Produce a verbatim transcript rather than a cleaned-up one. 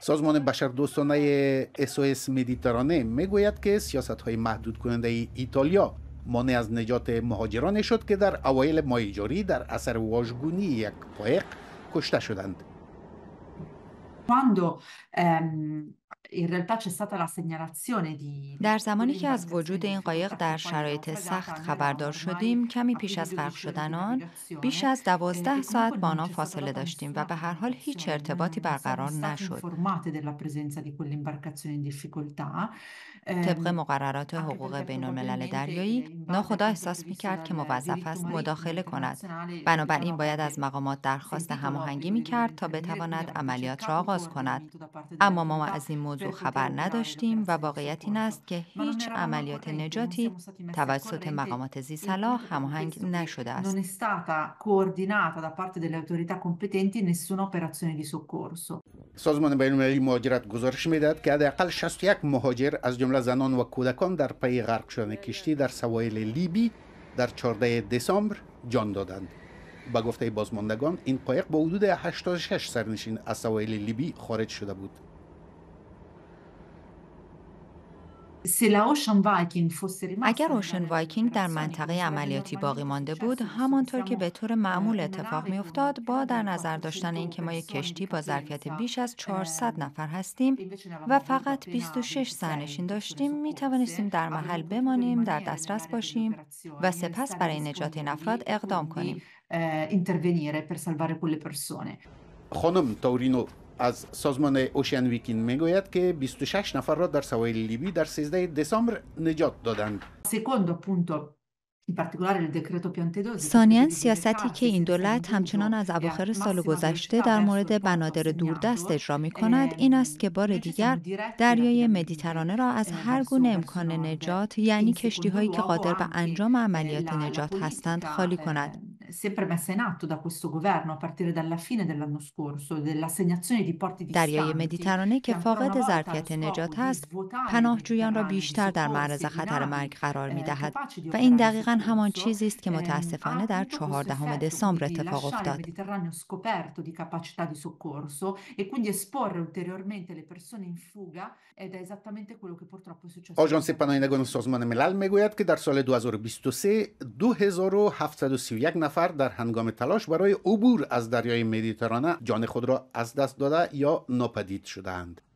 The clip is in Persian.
سازمان بشردوستانه اس او اس مدیترانه میگوید که سیاست‌های محدود کننده ایتالیا مانع از نجات مهاجرانی شد که در اوایل ماه جاری در اثر واژگونی یک قایق کشته شدند. در زمانی که از وجود این قایق در شرایط سخت خبردار شدیم، کمی پیش از غرق شدن آن، بیش از دوازده ساعت با آنها فاصله داشتیم و به هر حال هیچ ارتباطی برقرار نشد. طبق مقررات حقوق بین الملل دریایی، ناخدا احساس می‌کرد که موظف است مداخله کند. بنابراین باید از مقامات درخواست هماهنگی می‌کرد تا بتواند عملیات را آغاز کند. اما ما از این موضوع خبر نداشتیم و واقعیت این است که هیچ عملیات نجاتی توسط مقامات ذی‌صلاح هماهنگ نشده است. سازمان بین المللی مهاجرت گزارش می‌دهد که حداقل شصت و یک مهاجر از جمله زنان و کودکان در پی غرق شدن کشتی در سواحل لیبی در چهاردهم دسامبر جان دادند. با گفته بازماندگان این قایق با حدود هشتاد و شش سرنشین از سواحل لیبی خارج شده بود. اگر اوشن وایکینگ در منطقه عملیاتی باقی مانده بود، همانطور که به طور معمول اتفاق می افتاد، با در نظر داشتن اینکه ما یک کشتی با ظرفیت بیش از چهارصد نفر هستیم و فقط بیست و شش سرنشین داشتیم، می توانستیم در محل بمانیم، در دسترس باشیم و سپس برای نجات این افراد اقدام کنیم. خانم تورینو از سازمان اوشن ویکینگ میگوید که بیست و شش نفر را در سواحل لیبی در سیزدهم دسامبر نجات دادند. ثانیاً سیاستی که این دولت همچنان از اواخر سال گذشته در مورد بنادر دوردست اجرا می کند این است که بار دیگر دریای مدیترانه را از هر گونه امکان نجات، یعنی کشتی هایی که قادر به انجام عملیات نجات هستند، خالی کند. دریای مدیترانه که فاقد ظرفیت نجات است، پناهجویان را بیشتر در معرض خطر مرگ قرار می دهد و این دقیقاً همان چیزی است که متاسفانه در چهاردهم دسامبر اتفاق افتاد. آژانس پناهندگان سازمان ملل میگوید که در سال دو هزار و بیست و سه دو هزار و هفتصد و سی و یک نفر در هنگام تلاش برای عبور از دریای مدیترانه جان خود را از دست داده یا ناپدید شدند.